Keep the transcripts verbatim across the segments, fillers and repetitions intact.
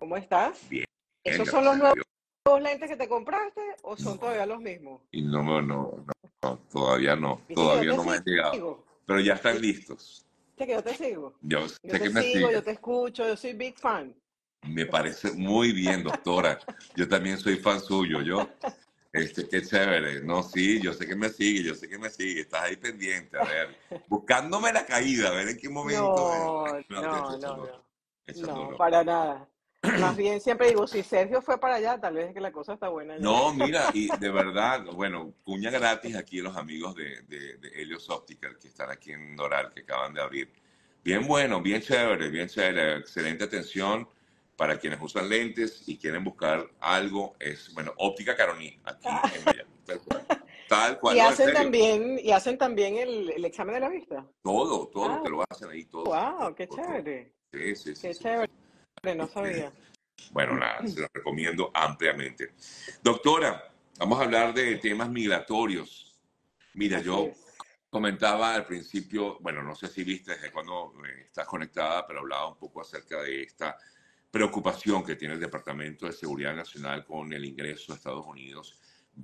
¿Cómo estás? Bien, ¿Esos son los gracias a nuevos Dios. lentes que te compraste o son No, todavía los mismos? y no, no, no, no, todavía no, Viste que yo todavía te no me han llegado, sigo. pero ya están Viste listos. que yo te sigo. Yo Yo sé te que me sigo, yo siguen. te escucho, yo soy big fan. Me parece muy bien, doctora. Yo también soy fan suyo, yo. Este, qué chévere. No, sí, yo sé que me sigue, yo sé que me sigue. Estás ahí pendiente, a ver, buscándome la caída, a ver en qué momento. eh, No, No, te estoy no, no, echando, no. echando No, broma. para nada. Más bien siempre digo, si Sergio fue para allá, tal vez es que la cosa está buena ya. No, mira, y de verdad, bueno, cuña gratis aquí los amigos de, de, de Helios Optical que están aquí en Doral, que acaban de abrir. Bien bueno, bien chévere, bien chévere, excelente atención para quienes usan lentes y quieren buscar algo. Es, bueno, Óptica Caroni, aquí en Miami, tal cual. Tal cual, Y no, en hacen serio, también, y hacen también el, el examen de la vista. todo, todo, Ah, te lo hacen ahí, todo, todo, wow, qué todo, todo. chévere, Sí, sí, sí, qué sí, sí. chévere, no Este, sabía. bueno, nada, se los recomiendo ampliamente. Doctora, vamos a hablar de temas migratorios. Mira, Así yo es. comentaba al principio, bueno, no sé si viste desde cuando eh, estás conectada, pero hablaba un poco acerca de esta preocupación que tiene el Departamento de Seguridad Nacional con el ingreso a Estados Unidos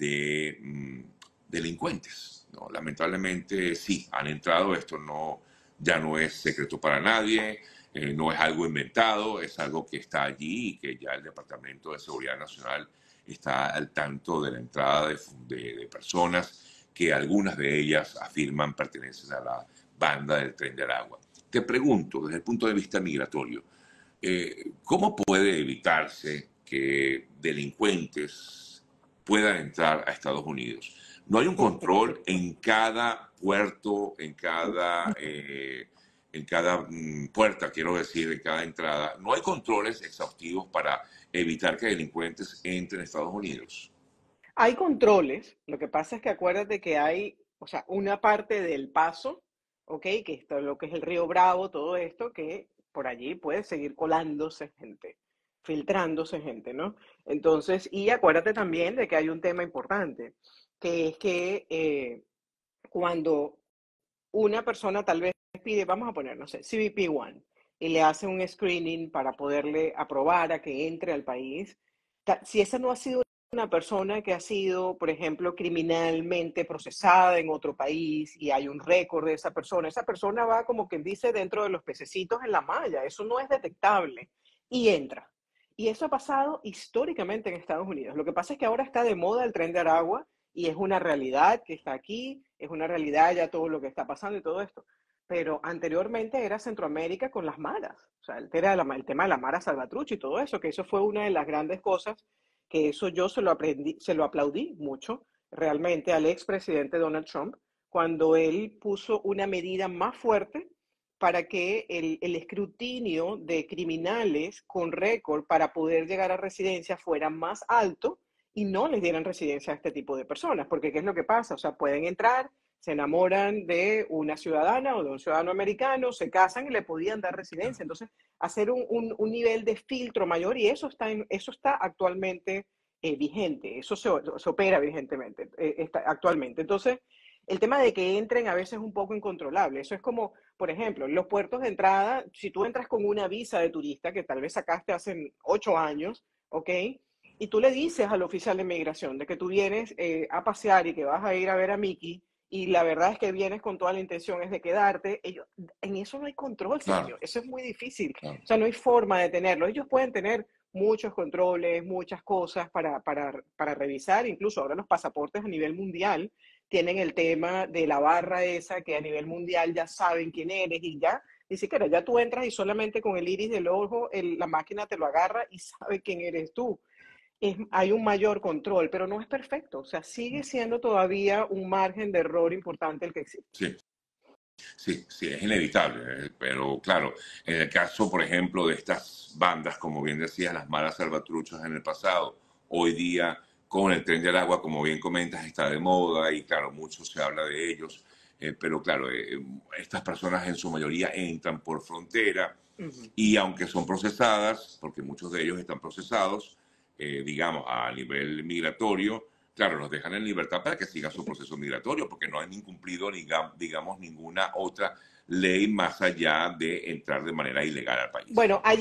de mm, delincuentes, ¿no? Lamentablemente sí, han entrado, esto no, ya no es secreto para nadie, eh, no es algo inventado, es algo que está allí y que ya el Departamento de Seguridad Nacional está al tanto de la entrada de, de, de personas que algunas de ellas afirman pertenecen a la banda del Tren del Agua. Te pregunto, desde el punto de vista migratorio, eh, ¿cómo puede evitarse que delincuentes puedan entrar a Estados Unidos? ¿No hay un control en cada puerto, en cada, eh, en cada mm, puerta, quiero decir, en cada entrada? ¿No hay controles exhaustivos para evitar que delincuentes entren a Estados Unidos? Hay controles, lo que pasa es que acuérdate que hay, o sea, una parte del paso, ¿ok? Que esto, lo que es el Río Bravo, todo esto, que por allí puede seguir colándose gente, filtrándose gente, ¿no? Entonces, y acuérdate también de que hay un tema importante, que es que eh, cuando una persona tal vez pide, vamos a poner, no sé, C B P uno, y le hace un screening para poderle aprobar a que entre al país, si esa no ha sido una persona que ha sido, por ejemplo, criminalmente procesada en otro país y hay un récord de esa persona, esa persona va como quien dice dentro de los pececitos en la malla, eso no es detectable y entra. Y eso ha pasado históricamente en Estados Unidos. Lo que pasa es que ahora está de moda el tren de Aragua y es una realidad que está aquí, es una realidad ya todo lo que está pasando y todo esto. Pero anteriormente era Centroamérica con las maras, o sea, el, era la, el tema de la mara salvatrucha y todo eso, que eso fue una de las grandes cosas, que eso yo se lo, aprendí, se lo aplaudí mucho realmente al expresidente Donald Trump, cuando él puso una medida más fuerte para que el, el escrutinio de criminales con récord para poder llegar a residencia fuera más alto y no les dieran residencia a este tipo de personas, porque ¿qué es lo que pasa? O sea, pueden entrar, se enamoran de una ciudadana o de un ciudadano americano, se casan y le podían dar residencia. Entonces, hacer un, un, un nivel de filtro mayor y eso está, en, eso está actualmente eh, vigente, eso se, se, opera vigentemente eh, está, actualmente. Entonces, el tema de que entren a veces es un poco incontrolable. Eso es como, por ejemplo, los puertos de entrada, si tú entras con una visa de turista que tal vez sacaste hace ocho años, ¿ok? Y tú le dices al oficial de inmigración de que tú vienes eh, a pasear y que vas a ir a ver a Mickey y la verdad es que vienes con toda la intención es de quedarte, ellos, en eso no hay control, Claro, Sergio, eso es muy difícil, claro. o sea, no hay forma de tenerlo. Ellos pueden tener muchos controles, muchas cosas para, para, para revisar, incluso ahora los pasaportes a nivel mundial tienen el tema de la barra esa que a nivel mundial ya saben quién eres y ya, ni siquiera ya tú entras y solamente con el iris del ojo el, la máquina te lo agarra y sabe quién eres tú. Es, hay un mayor control, pero no es perfecto. O sea, sigue siendo todavía un margen de error importante el que existe. Sí, sí, sí, es inevitable, eh, pero claro, en el caso, por ejemplo, de estas bandas, como bien decías, las malas salvatruchas en el pasado, hoy día con el Tren del Agua, como bien comentas, está de moda y claro, mucho se habla de ellos, eh, pero claro, eh, estas personas en su mayoría entran por frontera Uh -huh. y aunque son procesadas, porque muchos de ellos están procesados, eh, digamos, a nivel migratorio, claro, los dejan en libertad para que siga su proceso migratorio, porque no han incumplido, digamos, ninguna otra ley más allá de entrar de manera ilegal al país. Bueno, allí hay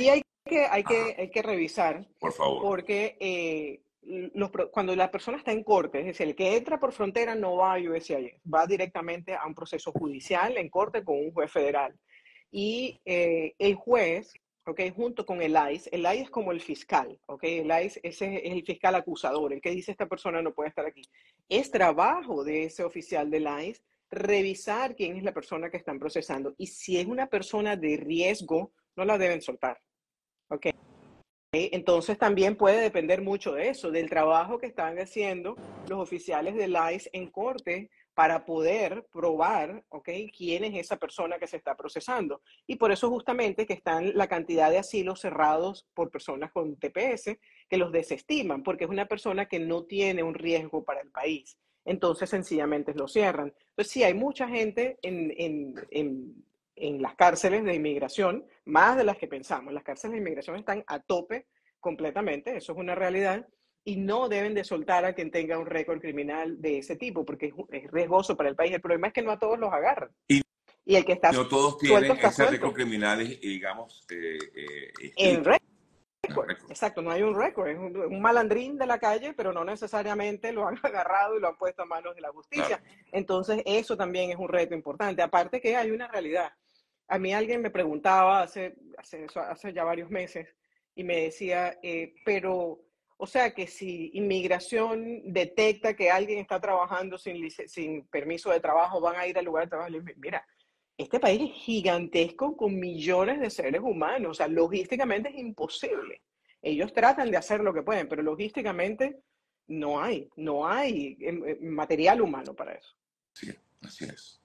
que, hay Ajá, que, hay que revisar por favor. porque eh, los, cuando la persona está en corte, es decir, el que entra por frontera no va a U S C I S, va directamente a un proceso judicial en corte con un juez federal. Y eh, el juez, okay, junto con el I C E, el I C E es como el fiscal, okay, el I C E ese es el fiscal acusador, el que dice esta persona no puede estar aquí. Es trabajo de ese oficial del I C E revisar quién es la persona que están procesando y si es una persona de riesgo, no la deben soltar. Okay. Entonces también puede depender mucho de eso, del trabajo que están haciendo los oficiales del I C E en corte para poder probar, ¿ok?, quién es esa persona que se está procesando. Y por eso justamente que están la cantidad de asilos cerrados por personas con T P S que los desestiman, porque es una persona que no tiene un riesgo para el país. Entonces sencillamente lo cierran. Entonces sí, hay mucha gente en, en, en en las cárceles de inmigración, más de las que pensamos. Las cárceles de inmigración están a tope completamente, eso es una realidad, y no deben de soltar a quien tenga un récord criminal de ese tipo, porque es, es riesgoso para el país. El problema es que no a todos los agarran. Y Y el que está no todos suelto tienen está ese récord suelto. criminal, eh, digamos, eh, eh, En escrito. récord. Exacto, no hay un récord. Es un, un, malandrín de la calle, pero no necesariamente lo han agarrado y lo han puesto a manos de la Claro. justicia. Entonces, eso también es un reto importante. Aparte que hay una realidad. A mí alguien me preguntaba hace, hace, hace ya varios meses y me decía, eh, pero, o sea, que si inmigración detecta que alguien está trabajando sin, sin permiso de trabajo, van a ir al lugar de trabajo. Y le dije, mira, este país es gigantesco con millones de seres humanos, o sea, logísticamente es imposible. Ellos tratan de hacer lo que pueden, pero logísticamente no hay, no hay material humano para eso. Sí, así es.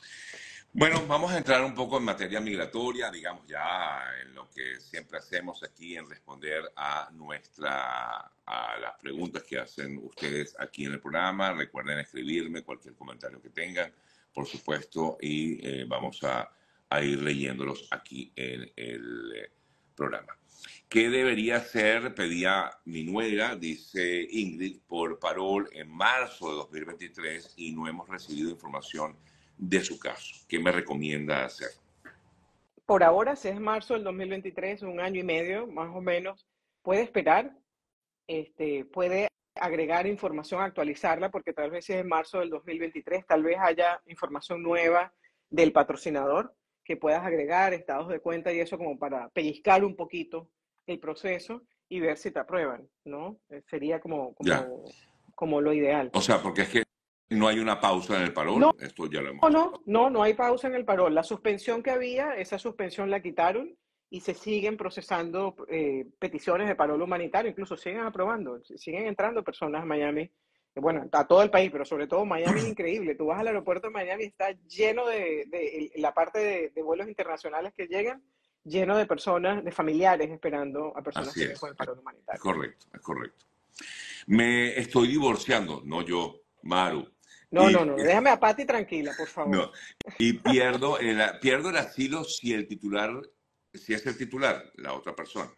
Bueno, vamos a entrar un poco en materia migratoria, digamos ya en lo que siempre hacemos aquí, en responder a nuestra, a las preguntas que hacen ustedes aquí en el programa. Recuerden escribirme cualquier comentario que tengan, por supuesto, y eh, vamos a, a ir leyéndolos aquí en el eh, programa. ¿Qué debería hacer? Pedía mi nuera, dice Ingrid, por parol en marzo de dos mil veintitrés y no hemos recibido información de su caso. ¿Qué me recomienda hacer? Por ahora, si es marzo del dos mil veintitrés, un año y medio más o menos, puede esperar, este, puede agregar información, actualizarla, porque tal vez si es en marzo del dos mil veintitrés, tal vez haya información nueva del patrocinador que puedas agregar, estados de cuenta y eso como para pellizcar un poquito el proceso y ver si te aprueban, ¿no? Sería como, Ya. como, como lo ideal. O sea, porque es que no hay una pausa en el No, parol. Esto ya lo hemos no, hablado. no, no hay pausa en el parol. La suspensión que había, esa suspensión la quitaron y se siguen procesando eh, peticiones de parol humanitario, incluso siguen aprobando, siguen entrando personas a Miami, bueno, a todo el país, pero sobre todo Miami es increíble. Tú vas al aeropuerto de Miami, está lleno de, de, de la parte de, de vuelos internacionales que llegan, lleno de personas, de familiares esperando a personas Así que vienen con es. el Es, parol es humanitario. correcto, es correcto. Me estoy divorciando, no yo, Maru. No, Y, no, no, déjame a Patti tranquila, por favor. no, y pierdo el, pierdo el asilo si el titular, si es el titular, la otra persona.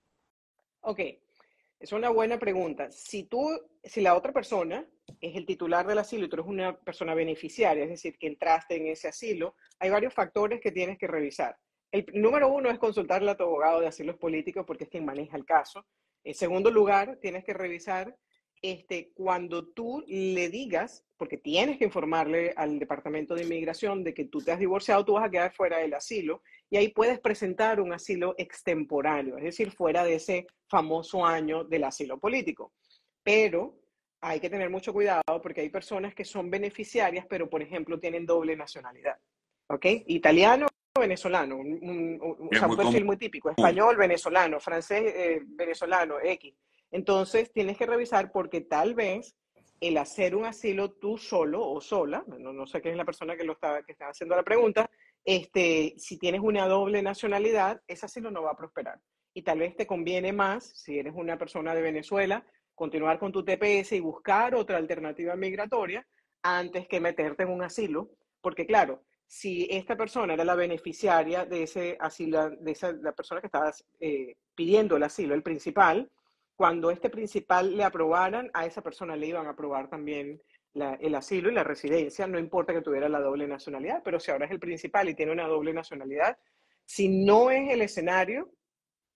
Ok, es una buena pregunta. Si tú, si la otra persona es el titular del asilo y tú eres una persona beneficiaria, es decir, que entraste en ese asilo, hay varios factores que tienes que revisar. El número uno es consultarle a tu abogado de asilos políticos porque es quien maneja el caso. En segundo lugar, tienes que revisar este, cuando tú le digas, porque tienes que informarle al Departamento de Inmigración de que tú te has divorciado, tú vas a quedar fuera del asilo y ahí puedes presentar un asilo extemporáneo, es decir, fuera de ese famoso año del asilo político. Pero hay que tener mucho cuidado porque hay personas que son beneficiarias, pero por ejemplo tienen doble nacionalidad. ¿Ok? Italiano, venezolano, un, un, un, o Es sea, un muy común. perfil muy típico, español, venezolano, francés, eh, venezolano, X. Entonces tienes que revisar porque tal vez el hacer un asilo tú solo o sola, no, no sé quién es la persona que, lo está, que está haciendo la pregunta, este, si tienes una doble nacionalidad, ese asilo no va a prosperar. Y tal vez te conviene más, si eres una persona de Venezuela, continuar con tu T P S y buscar otra alternativa migratoria antes que meterte en un asilo, porque claro, si esta persona era la beneficiaria de ese asilo, de esa la persona que estaba eh, pidiendo el asilo, el principal, cuando este principal le aprobaran, a esa persona le iban a aprobar también la, el asilo y la residencia, no importa que tuviera la doble nacionalidad, pero si ahora es el principal y tiene una doble nacionalidad, si no es el escenario,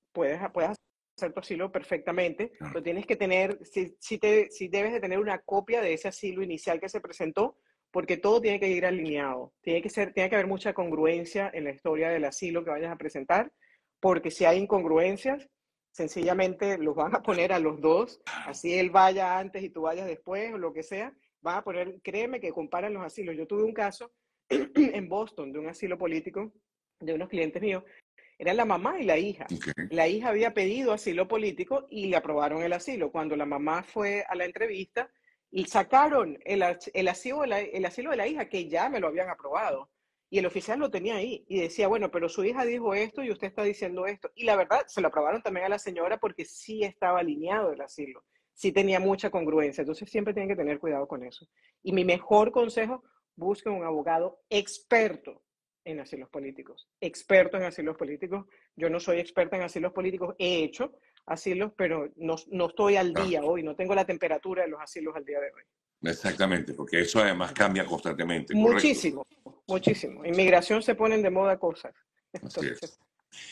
puedes, puedes hacer tu asilo perfectamente, Claro. pero tienes que tener, si, si, te, si debes de tener una copia de ese asilo inicial que se presentó, porque todo tiene que ir alineado. Tiene que ser, tiene que haber mucha congruencia en la historia del asilo que vayas a presentar, porque si hay incongruencias, sencillamente los van a poner a los dos, así él vaya antes y tú vayas después o lo que sea, van a poner, créeme que comparan los asilos. Yo tuve un caso en Boston de un asilo político de unos clientes míos, eran la mamá y la hija. Okay. La hija había pedido asilo político y le aprobaron el asilo. Cuando la mamá fue a la entrevista, y sacaron el, el, asilo de la, el asilo de la hija, que ya me lo habían aprobado. Y el oficial lo tenía ahí y decía, bueno, pero su hija dijo esto y usted está diciendo esto. Y la verdad, se lo aprobaron también a la señora porque sí estaba alineado el asilo, sí tenía mucha congruencia. Entonces siempre tienen que tener cuidado con eso. Y mi mejor consejo, busquen un abogado experto en asilos políticos, experto en asilos políticos. Yo no soy experta en asilos políticos, he hecho asilos, pero no, no estoy al Claro. día hoy, no tengo la temperatura de los asilos al día de hoy. Exactamente, porque eso además cambia constantemente, Muchísimo, ¿correcto? muchísimo. Inmigración se ponen de moda cosas. Así Entonces, es.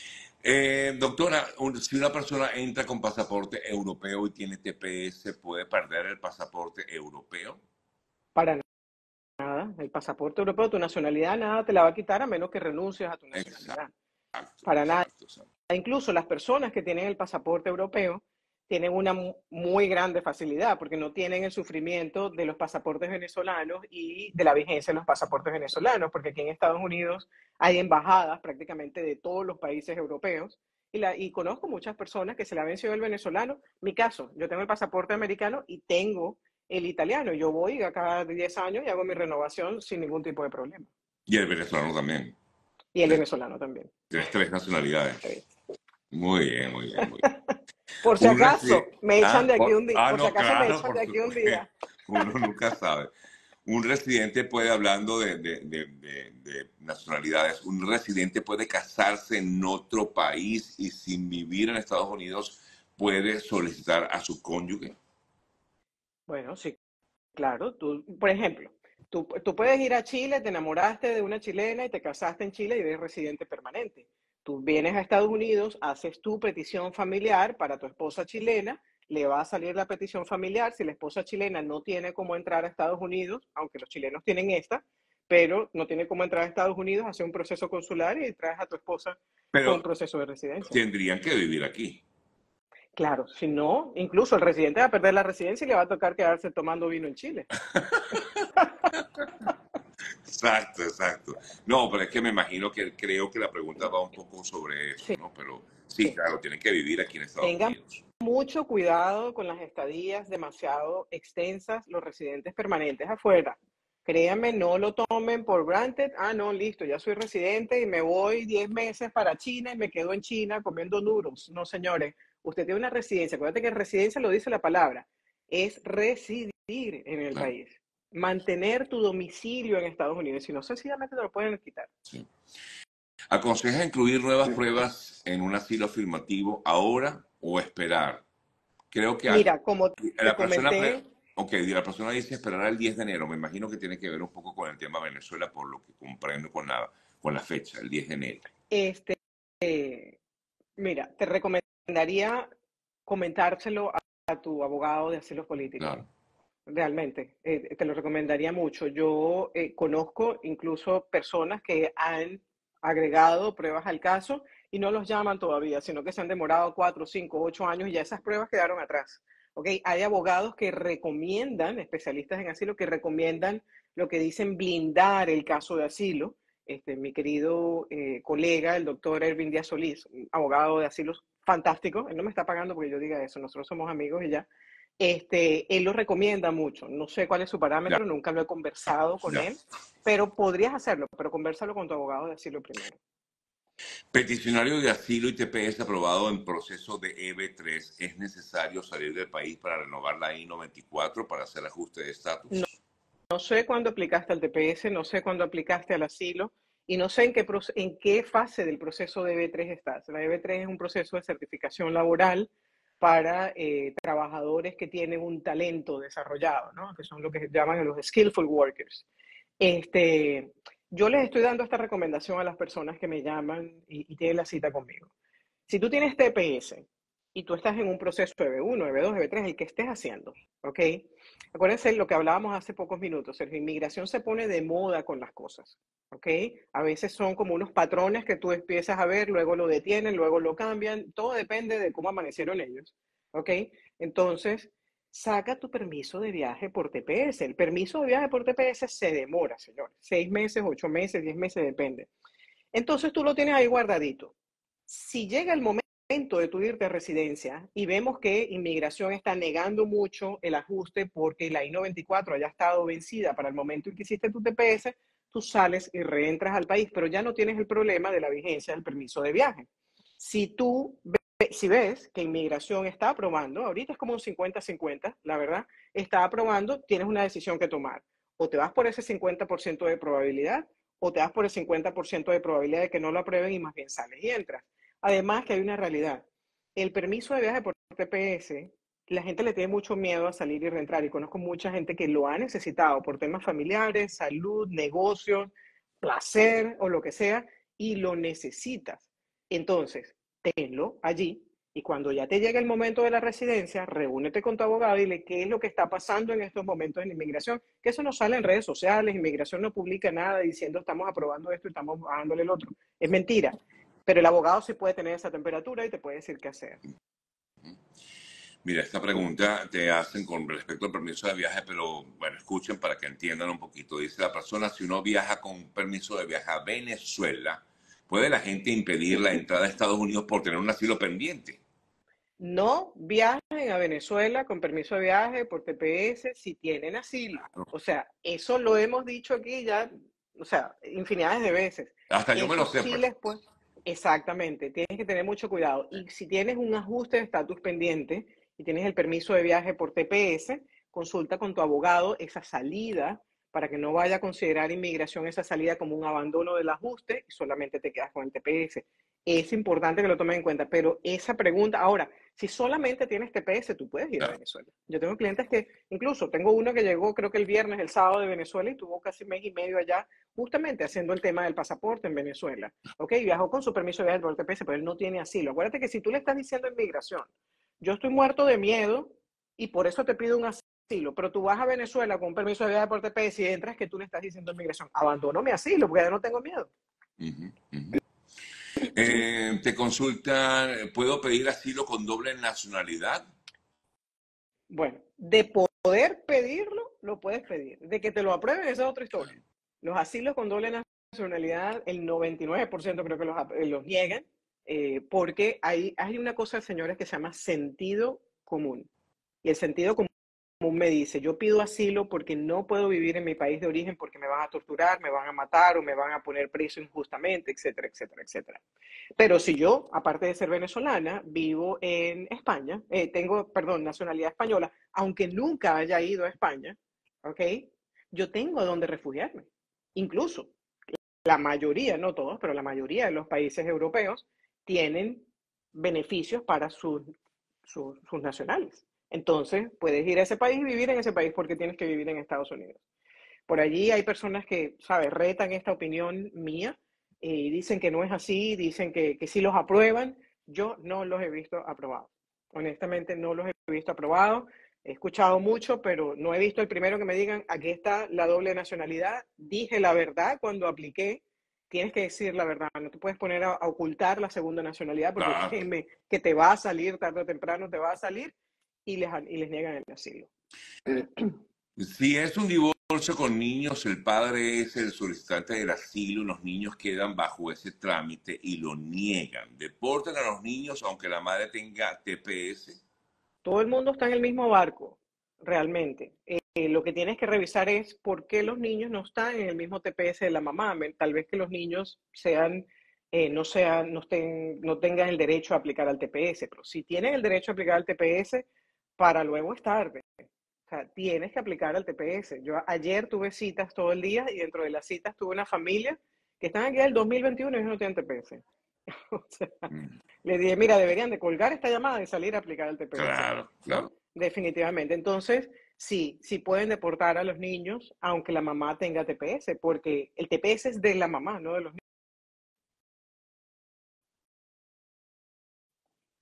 Eh, doctora, un, si una persona entra con pasaporte europeo y tiene T P S, ¿puede perder el pasaporte europeo? para nada, el pasaporte europeo, tu nacionalidad, nada te la va a quitar a menos que renuncies a tu nacionalidad. Exacto, Para nada. exacto, exacto. Incluso las personas que tienen el pasaporte europeo tienen una muy grande facilidad porque no tienen el sufrimiento de los pasaportes venezolanos y de la vigencia de los pasaportes venezolanos, porque aquí en Estados Unidos hay embajadas prácticamente de todos los países europeos y, la, y conozco muchas personas que se le ha vencido el venezolano. Mi caso, yo tengo el pasaporte americano y tengo el italiano. Yo voy a cada diez años y hago mi renovación sin ningún tipo de problema. Y el venezolano también. Y el venezolano también. Tienes tres nacionalidades. Sí. Muy bien, muy bien, muy bien. Por si Un acaso residen- me echan ah, de aquí por, un día, ah, por si no, acaso me claro, echan por de aquí un supuesto. día. Uno nunca sabe. Un residente puede, hablando de, de, de, de, de nacionalidades, un residente puede casarse en otro país y sin vivir en Estados Unidos puede solicitar a su cónyuge. Bueno, sí, claro. Tú, por ejemplo, tú, tú puedes ir a Chile, te enamoraste de una chilena y te casaste en Chile y eres residente permanente. Tú vienes a Estados Unidos, haces tu petición familiar para tu esposa chilena, le va a salir la petición familiar. Si la esposa chilena no tiene cómo entrar a Estados Unidos, aunque los chilenos tienen esta, pero no tiene cómo entrar a Estados Unidos, hace un proceso consular y traes a tu esposa con un Pero proceso de residencia. tendrían que vivir aquí. Claro, si no, incluso el residente va a perder la residencia y le va a tocar quedarse tomando vino en Chile. Exacto, exacto. No, pero es que me imagino que creo que la pregunta va un poco sobre eso, Sí, ¿no? Pero sí, sí. claro, tienen que vivir aquí en Estados Tengan Unidos. mucho cuidado con las estadías demasiado extensas, los residentes permanentes afuera. Créanme, no lo tomen por granted. Ah, no, listo, ya soy residente y me voy diez meses para China y me quedo en China comiendo noodles. No, señores, usted tiene una residencia. Acuérdate que residencia lo dice la palabra, es residir en el Claro, país, mantener tu domicilio en Estados Unidos. Si no, sencillamente te lo pueden quitar. sí. ¿Aconseja incluir nuevas pruebas en un asilo afirmativo ahora o esperar? Creo que al- Mira, como te la persona, pre- comenté, ok, la persona dice esperar al diez de enero. Me imagino que tiene que ver un poco con el tema Venezuela, por lo que comprendo con la, con la fecha, el diez de enero. este, eh, mira, te recomendaría comentárselo a, a tu abogado de asilos políticos. Claro. Realmente, eh, te lo recomendaría mucho. Yo eh, conozco incluso personas que han agregado pruebas al caso y no los llaman todavía, sino que se han demorado cuatro, cinco, ocho años y ya esas pruebas quedaron atrás. ¿Okay? Hay abogados que recomiendan, especialistas en asilo, que recomiendan lo que dicen blindar el caso de asilo. Este, mi querido eh, colega, el doctor Ervin Díaz Solís, un abogado de asilos fantástico, él no me está pagando porque yo diga eso, nosotros somos amigos y ya. Este, él lo recomienda mucho. No sé cuál es su Ya, parámetro, nunca lo he conversado con ya. él, pero podrías hacerlo, pero conversalo con tu abogado de asilo primero. Peticionario de asilo y T P S aprobado en proceso de E B tres. ¿Es necesario salir del país para renovar la I noventa y cuatro para hacer ajuste de No, estatus? no sé cuándo aplicaste al T P S, no sé cuándo aplicaste al asilo y no sé en qué, en qué fase del proceso de E B tres estás. La E B tres es un proceso de certificación laboral para eh, trabajadores que tienen un talento desarrollado, ¿no? Que son lo que llaman los skillful workers. Este, yo les estoy dando esta recomendación a las personas que me llaman y, y tienen la cita conmigo. Si tú tienes T P S y tú estás en un proceso de B uno, de B dos, de B tres, el que estés haciendo, ¿ok? Acuérdense lo que hablábamos hace pocos minutos, Sergio, inmigración se pone de moda con las cosas, ¿ok? A veces son como unos patrones que tú empiezas a ver, luego lo detienen, luego lo cambian, todo depende de cómo amanecieron ellos, ¿ok? Entonces, saca tu permiso de viaje por T P S. El permiso de viaje por T P S se demora, señor, seis meses, ocho meses, diez meses, depende. Entonces tú lo tienes ahí guardadito. Si llega el momento de tu irte a residencia y vemos que inmigración está negando mucho el ajuste porque la I noventa y cuatro haya estado vencida para el momento en que hiciste tu T P S, tú sales y reentras al país, pero ya no tienes el problema de la vigencia del permiso de viaje. Si tú si ves que inmigración está aprobando, ahorita es como un cincuenta cincuenta, la verdad, está aprobando, tienes una decisión que tomar. O te vas por ese cincuenta por ciento de probabilidad o te vas por el cincuenta por ciento de probabilidad de que no lo aprueben y más bien sales y entras. Además que hay una realidad. El permiso de viaje por T P S, la gente le tiene mucho miedo a salir y reentrar. Y conozco mucha gente que lo ha necesitado por temas familiares, salud, negocios, placer o lo que sea, y lo necesitas. Entonces, tenlo allí. Y cuando ya te llegue el momento de la residencia, reúnete con tu abogado y dile qué es lo que está pasando en estos momentos en inmigración, que eso no sale en redes sociales, inmigración no publica nada diciendo estamos aprobando esto y estamos bajándole el otro. Es mentira. Pero el abogado sí puede tener esa temperatura y te puede decir qué hacer. Mira, esta pregunta te hacen con respecto al permiso de viaje, pero bueno, escuchen para que entiendan un poquito. Dice la persona, si uno viaja con permiso de viaje a Venezuela, ¿puede la gente impedir la entrada a Estados Unidos por tener un asilo pendiente? No viajen a Venezuela con permiso de viaje por T P S si tienen asilo. O sea, eso lo hemos dicho aquí ya, o sea, infinidades de veces. Hasta yo me lo Eso sé, sí pues. les puede. Exactamente, tienes que tener mucho cuidado. Y si tienes un ajuste de estatus pendiente y tienes el permiso de viaje por T P S, consulta con tu abogado esa salida para que no vaya a considerar inmigración esa salida como un abandono del ajuste y solamente te quedas con el T P S. Es importante que lo tomen en cuenta, pero esa pregunta, ahora, si solamente tienes T P S, tú puedes ir a Claro. Venezuela. Yo tengo clientes que, incluso tengo uno que llegó creo que el viernes, el sábado de Venezuela y tuvo casi mes y medio allá, justamente haciendo el tema del pasaporte en Venezuela. Ok, viajó con su permiso de viaje por el T P S, pero él no tiene asilo. Acuérdate que si tú le estás diciendo a inmigración, yo estoy muerto de miedo y por eso te pido un asilo, pero tú vas a Venezuela con un permiso de viaje por T P S y entras que tú le estás diciendo a inmigración, abandono mi asilo porque ya no tengo miedo. Uh-huh, uh-huh. Eh, te consultan, ¿puedo pedir asilo con doble nacionalidad? Bueno, de poder pedirlo, lo puedes pedir. De que te lo aprueben, esa es otra historia. Los asilos con doble nacionalidad, el noventa y nueve por ciento creo que los, los niegan, eh, porque hay, hay una cosa, señores, que se llama sentido común. Y el sentido común me dice, yo pido asilo porque no puedo vivir en mi país de origen porque me van a torturar, me van a matar o me van a poner preso injustamente, etcétera, etcétera, etcétera. Pero si yo, aparte de ser venezolana, vivo en España, eh, tengo, perdón, nacionalidad española, aunque nunca haya ido a España, ¿ok? Yo tengo a dónde refugiarme. Incluso la mayoría, no todos, pero la mayoría de los países europeos tienen beneficios para sus, sus, sus nacionales. Entonces, puedes ir a ese país y vivir en ese país porque tienes que vivir en Estados Unidos. Por allí hay personas que, ¿sabes?, retan esta opinión mía y dicen que no es así, dicen que, que sí los aprueban. Yo no los he visto aprobados. Honestamente, no los he visto aprobados. He escuchado mucho, pero no he visto el primero que me digan, aquí está la doble nacionalidad. Dije la verdad cuando apliqué. Tienes que decir la verdad. No te puedes poner a, a ocultar la segunda nacionalidad porque Claro. créeme que te va a salir tarde o temprano, te va a salir y les, y les niegan el asilo. Si es un divorcio con niños, el padre es el solicitante del asilo y los niños quedan bajo ese trámite y lo niegan. ¿Deportan a los niños aunque la madre tenga T P S? Todo el mundo está en el mismo barco, realmente. Eh, lo que tienes que revisar es por qué los niños no están en el mismo T P S de la mamá. Tal vez que los niños sean, eh, no, sean no, estén, no tengan el derecho a aplicar al T P S, pero si tienen el derecho a aplicar al T P S, para luego es tarde. O sea, tienes que aplicar al T P S. Yo ayer tuve citas todo el día y dentro de las citas tuve una familia que están aquí del dos mil veintiuno y ellos no tienen T P S. O sea, Mm, le dije, mira, deberían de colgar esta llamada y salir a aplicar el T P S, claro, ¿no? claro. Definitivamente. Entonces, sí, sí pueden deportar a los niños, aunque la mamá tenga T P S, porque el T P S es de la mamá, no de los niños.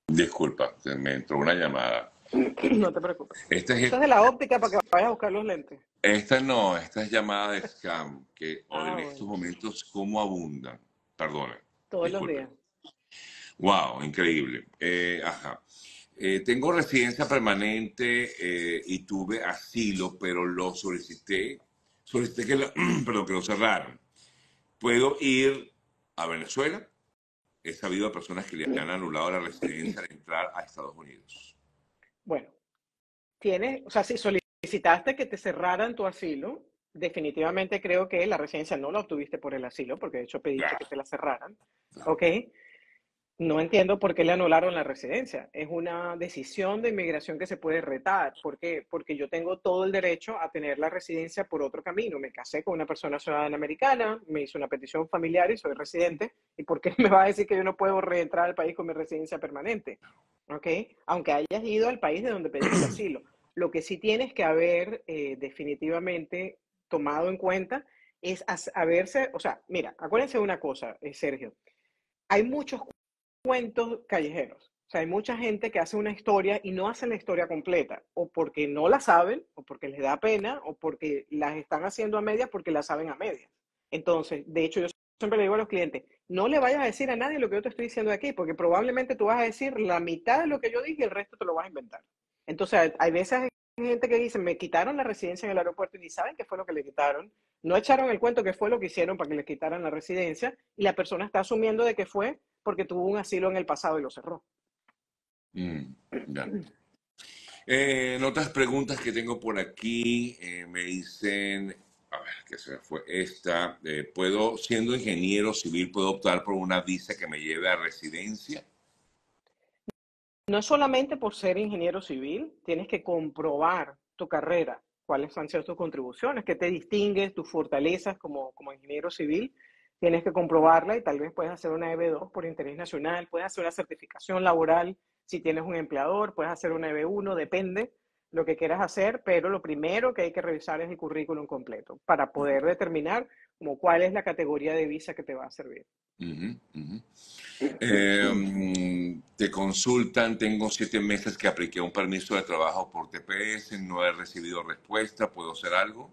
Disculpa, se me entró una llamada. No te preocupes. Esta Eso es, es de la óptica para que vayas a buscar los lentes. esta no, esta es llamada de scam, que o en Ah, estos bueno. momentos cómo abundan. Perdone, Todos los disculpe. días. Wow, increíble. Eh, ajá. Eh, tengo residencia permanente eh, y tuve asilo, pero lo solicité, solicité que lo, perdón, que lo cerraran. ¿Puedo ir a Venezuela? He sabido de personas que le han anulado la residencia al entrar a Estados Unidos. Bueno, tienes, o sea, si solicitaste que te cerraran tu asilo, definitivamente creo que la residencia no la obtuviste por el asilo, porque de hecho pediste que Claro, te la cerraran. claro. ¿Ok? No entiendo por qué le anularon la residencia. Es una decisión de inmigración que se puede retar. ¿Por qué? Porque yo tengo todo el derecho a tener la residencia por otro camino. Me casé con una persona ciudadana americana, me hizo una petición familiar y soy residente. ¿Y por qué me va a decir que yo no puedo reentrar al país con mi residencia permanente? ¿Ok? Aunque hayas ido al país de donde pediste asilo. Lo que sí tienes que haber eh, definitivamente tomado en cuenta es haberse, o sea, mira, acuérdense de una cosa, eh, Sergio. Hay muchos cuentos callejeros. O sea, hay mucha gente que hace una historia y no hace la historia completa, o porque no la saben, o porque les da pena, o porque las están haciendo a medias porque la saben a medias. Entonces, de hecho, yo siempre le digo a los clientes, no le vayas a decir a nadie lo que yo te estoy diciendo aquí, porque probablemente tú vas a decir la mitad de lo que yo dije y el resto te lo vas a inventar. Entonces, hay veces hay gente que dice, me quitaron la residencia en el aeropuerto y ni saben qué fue lo que le quitaron. No echaron el cuento que fue lo que hicieron para que le quitaran la residencia y la persona está asumiendo de que fue porque tuvo un asilo en el pasado y lo cerró. Mm, ya. Eh, en otras preguntas que tengo por aquí, eh, me dicen, a ver, ¿qué se me fue esta? Eh, ¿puedo, siendo ingeniero civil, puedo optar por una visa que me lleve a residencia? No solamente por ser ingeniero civil, tienes que comprobar tu carrera, cuáles han sido tus contribuciones, qué te distingues, tus fortalezas como, como ingeniero civil. Tienes que comprobarla y tal vez puedes hacer una E B dos por interés nacional, puedes hacer una certificación laboral si tienes un empleador, puedes hacer una E B uno, depende lo que quieras hacer, pero lo primero que hay que revisar es el currículum completo para poder determinar como cuál es la categoría de visa que te va a servir. Ujú, ujú. Eh, te consultan, tengo siete meses que apliqué un permiso de trabajo por T P S, no he recibido respuesta, ¿puedo hacer algo?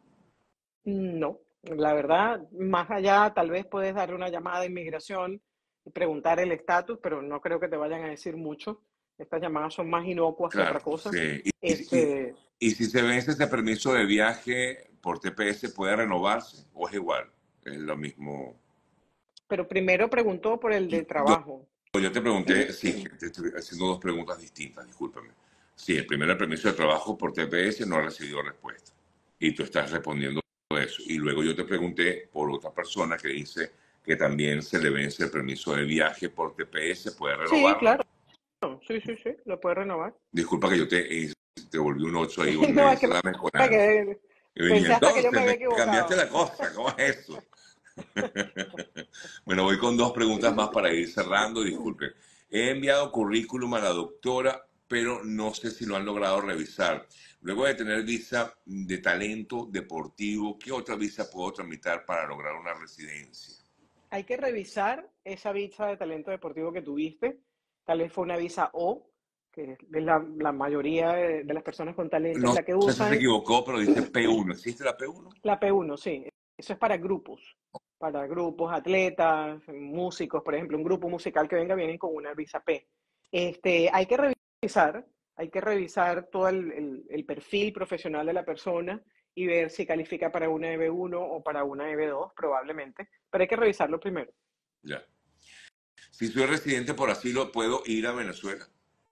No, la verdad, más allá, tal vez puedes darle una llamada a inmigración y preguntar el estatus, pero no creo que te vayan a decir mucho. Estas llamadas son más inocuas que Claro, otra cosa. sí. Y, y- y- Este, y si se vence este permiso de viaje por T P S, ¿puede renovarse o es igual? Es lo mismo. pero primero preguntó por el de trabajo. Yo te pregunté, sí, te estoy haciendo dos preguntas distintas, discúlpame. Sí, el primero, el permiso de trabajo por T P S no ha recibido respuesta. Y tú estás respondiendo eso. Y luego yo te pregunté por otra persona que dice que también se le vence el permiso de viaje por T P S, ¿puede Sí, renovarlo? claro, sí, sí, sí, lo puede renovar. Disculpa que yo te, te volví un ocho ahí, un No, es que me venezolano mezcolano. quedé, Y venía, pensé hasta que yo me entonces, había me cambiaste equivocado. la cosa, ¿cómo es eso? Bueno, voy con dos preguntas más para ir cerrando. Disculpen. He enviado currículum a la doctora, pero no sé si lo han logrado revisar. Luego de tener visa de talento deportivo, ¿qué otra visa puedo tramitar para lograr una residencia? Hay que revisar esa visa de talento deportivo que tuviste. Tal vez fue una visa O, que es la, la mayoría de, de las personas con talento es No la que sé si se usan. equivocó, pero dice P uno. ¿Existe la P uno? La P uno, sí. Eso es para grupos, para grupos, atletas, músicos, por ejemplo, un grupo musical que venga, vienen con una visa P. Este, hay que revisar, hay que revisar todo el, el, el perfil profesional de la persona y ver si califica para una E B uno o para una E B dos, probablemente, pero hay que revisarlo primero. Ya. Si soy residente por asilo, ¿puedo ir a Venezuela?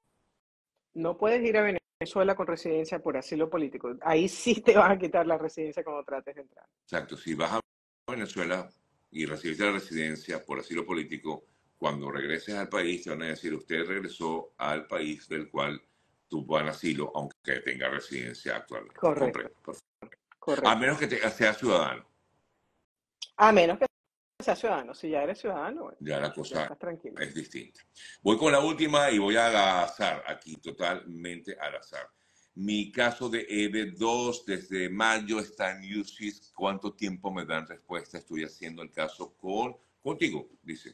No puedes ir a Venezuela con residencia por asilo político. Ahí sí te van a quitar la residencia cuando trates de entrar. Exacto. Si vas a Venezuela y recibiste la residencia por asilo político, cuando regreses al país te van a decir, usted regresó al país del cual tuvo el asilo, aunque tenga residencia actualmente. Correcto, Comprendo. Perfecto. A correcto. menos que te- sea ciudadano. A menos que seas ciudadano. Si ya eres ciudadano, bueno, Ya la ya cosa estás tranquilo. es distinta. Voy con la última y voy al azar, aquí totalmente al azar. Mi caso de E B dos desde mayo está en U C I S. ¿Cuánto tiempo me dan respuesta? Estoy haciendo el caso con contigo, dice.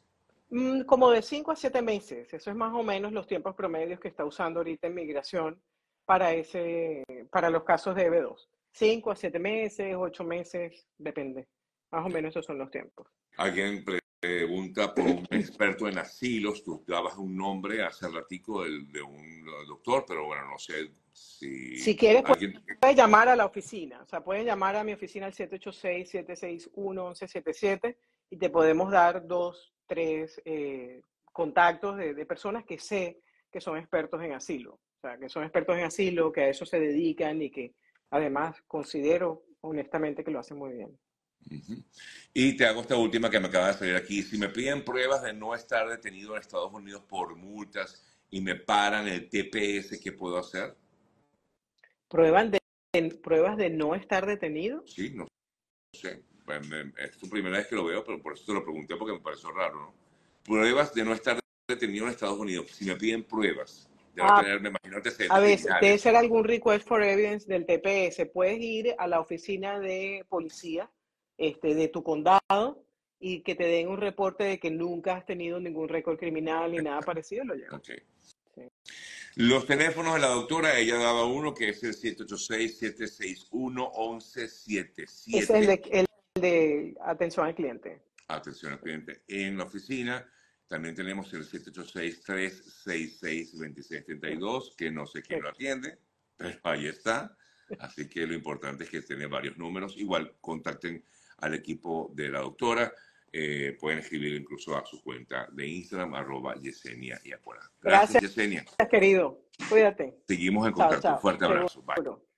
Mm, como de cinco a siete meses. Eso es más o menos los tiempos promedios que está usando ahorita en migración para, ese, para los casos de E B dos. Cinco a siete meses, ocho meses, depende. Más o menos esos son los tiempos. Alguien pregunta por un experto en asilos. Tú dabas un nombre hace ratico del- de un doctor, pero bueno, no sé si Si quieres, alguien... puedes llamar a la oficina. O sea, puedes llamar a mi oficina al siete ocho seis, siete seis uno, uno uno siete siete y te podemos dar dos, tres eh, contactos de, de personas que sé que son expertos en asilo. O sea, que son expertos en asilo, que a eso se dedican y que además considero honestamente que lo hacen muy bien. Ujú. Y te hago esta última que me acaba de salir aquí. Si me piden pruebas de no estar detenido en Estados Unidos por multas y me paran el T P S, ¿qué puedo hacer? ¿Prueban de, de- pruebas de no estar detenido? Sí, no sé. Pues me- es tu primera vez que lo veo, pero por eso te lo pregunté porque me pareció raro, ¿no? Pruebas de no estar detenido en Estados Unidos. Si me piden pruebas, debe Ah, tener, me imagino, a antecedentes veces, debe criminales. ser algún request for evidence del T P S. Puedes ir a la oficina de policía este, de tu condado y que te den un reporte de que nunca has tenido ningún récord criminal ni nada parecido, lo llevas. Ok. Sí. Los teléfonos de la doctora, ella daba uno que es el siete ocho seis, siete seis uno, uno uno siete Ese es el siete. de, el de atención al cliente. Atención al cliente. En la oficina también tenemos el siete ocho seis, tres seis seis, dos seis tres dos, que no sé quién Sí. lo atiende, pero ahí está. Así que lo importante es que tiene varios números. Igual contacten al equipo de la doctora. Eh, pueden escribir incluso a su cuenta de Instagram, arroba Yesenia y Apora. Gracias, Gracias, Yesenia. querido. Cuídate. Seguimos en Chao, contacto. Un chao. fuerte abrazo. Bye. Seguro.